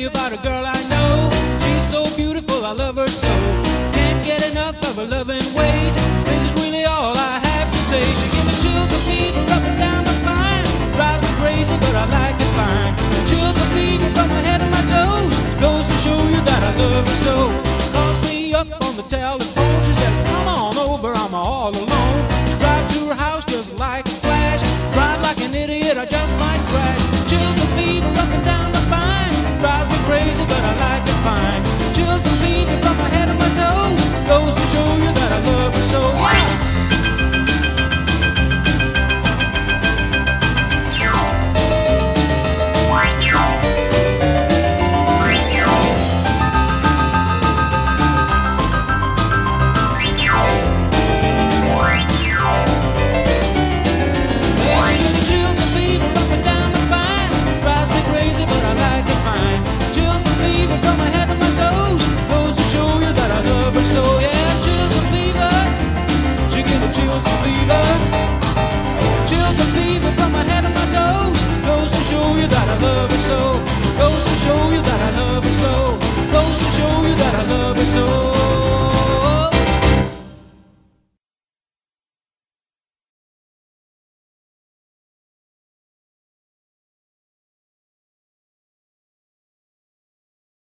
you about a girl I know. She's so beautiful, I love her so. Can't get enough of her loving ways. This is really all I have to say. She gives me chills and fever up and down my spine. Drives me crazy, but I like it fine. Chills and fever from my head to my toes. Goes to show you that I love her so.